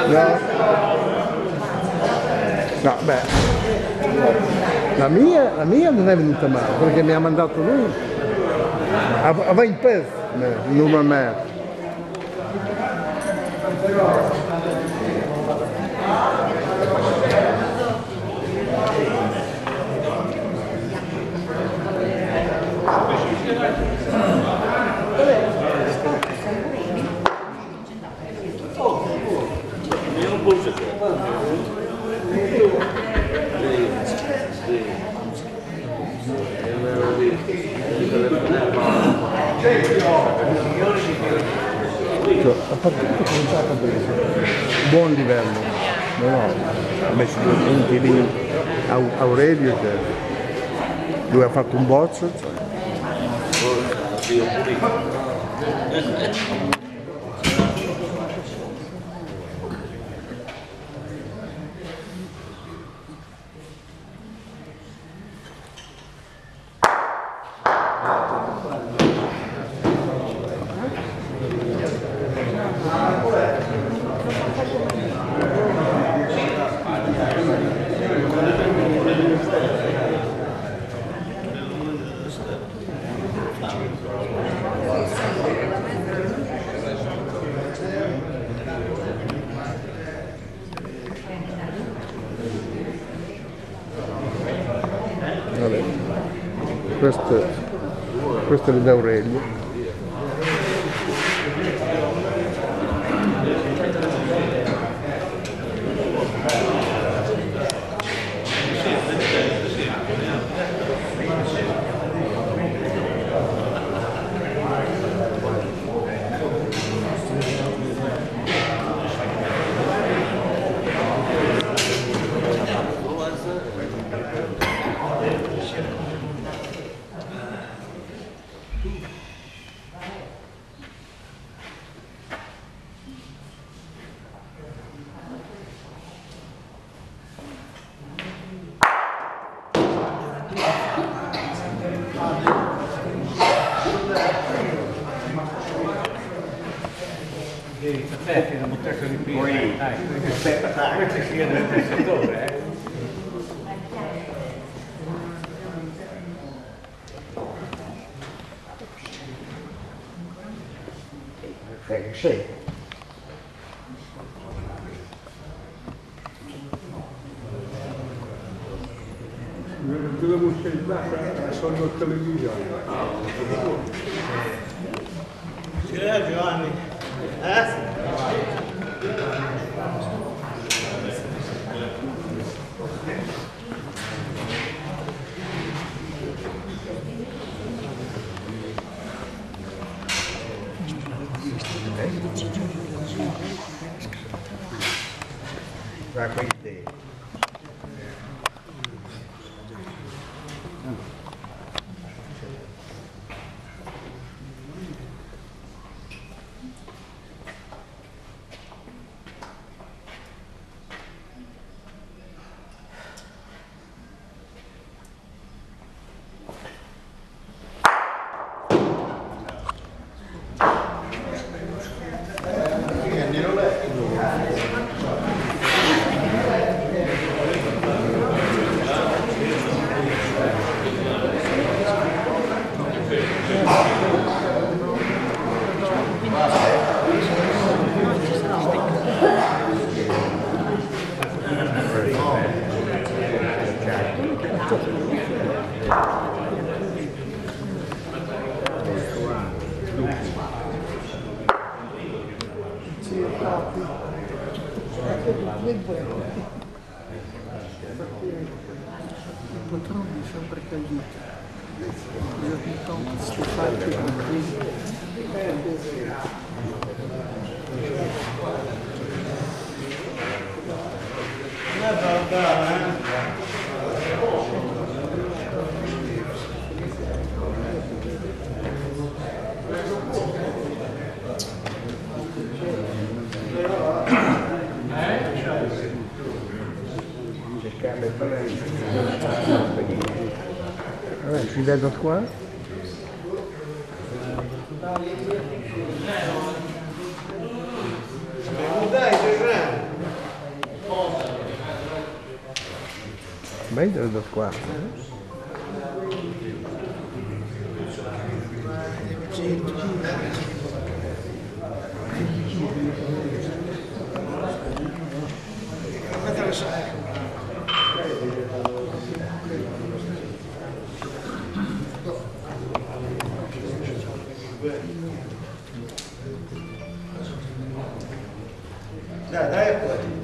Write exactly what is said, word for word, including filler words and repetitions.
No? No, beh, la mia, la mia non è venuta male, perché mi ha mandato lui a, a venti pesos, normalmente. La partita è cominciata bene, buon livello, no, no, ha messo due punti lì Aurelio che lui ha fatto un bozzo. Vabbè. Questo, questo è l'Aurelio. Senti, non potresti riprendere, dai, aspetta, dai, questo sia del testatore, eh. Eh, sì. Dovevo scegliere solo il televisore. Sì, Giovanni. Eh? Tra questi. Potremmo sempre caduto. Io mi tomo queste facce con Vabbè, si vedo qua. Dai, sei grande. Meglio da qua. Dai, dai, poi.